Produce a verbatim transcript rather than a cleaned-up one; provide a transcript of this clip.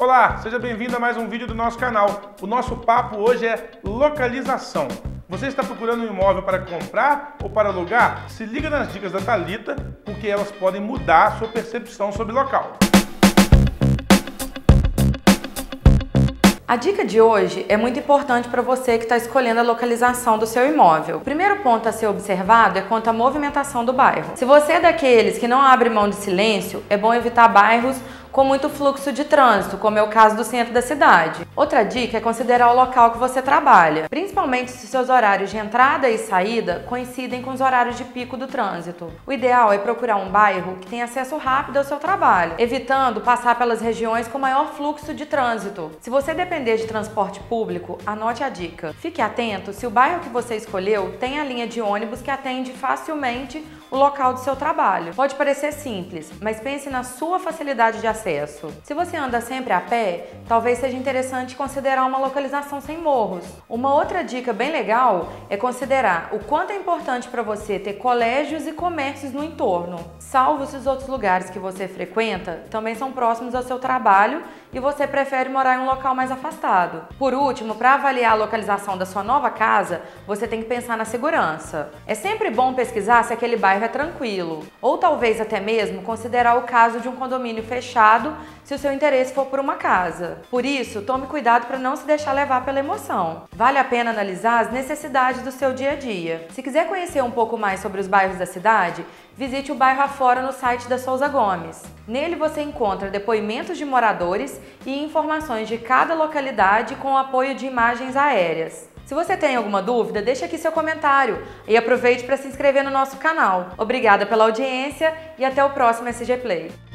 Olá, seja bem-vindo a mais um vídeo do nosso canal. O nosso papo hoje é localização. Você está procurando um imóvel para comprar ou para alugar? Se liga nas dicas da Thalita, porque elas podem mudar a sua percepção sobre o local. A dica de hoje é muito importante para você que está escolhendo a localização do seu imóvel. O primeiro ponto a ser observado é quanto à movimentação do bairro. Se você é daqueles que não abre mão de silêncio, é bom evitar bairros com muito fluxo de trânsito, como é o caso do centro da cidade. Outra dica é considerar o local que você trabalha, principalmente se seus horários de entrada e saída coincidem com os horários de pico do trânsito. O ideal é procurar um bairro que tenha acesso rápido ao seu trabalho, evitando passar pelas regiões com maior fluxo de trânsito. Se você depender de transporte público, anote a dica. Fique atento se o bairro que você escolheu tem a linha de ônibus que atende facilmente o local do seu trabalho. Pode parecer simples, mas pense na sua facilidade de acesso. Se você anda sempre a pé, talvez seja interessante considerar uma localização sem morros. Uma outra dica bem legal é considerar o quanto é importante para você ter colégios e comércios no entorno, salvo se os outros lugares que você frequenta também são próximos ao seu trabalho e você prefere morar em um local mais afastado. Por último, para avaliar a localização da sua nova casa, você tem que pensar na segurança. É sempre bom pesquisar se aquele bairro é tranquilo, ou talvez até mesmo considerar o caso de um condomínio fechado se o seu interesse for por uma casa. Por isso, tome cuidado para não se deixar levar pela emoção. Vale a pena analisar as necessidades do seu dia a dia. Se quiser conhecer um pouco mais sobre os bairros da cidade, visite o Bairro Afora no site da Souza Gomes. Nele você encontra depoimentos de moradores e informações de cada localidade com o apoio de imagens aéreas. Se você tem alguma dúvida, deixe aqui seu comentário e aproveite para se inscrever no nosso canal. Obrigada pela audiência e até o próximo S G Play.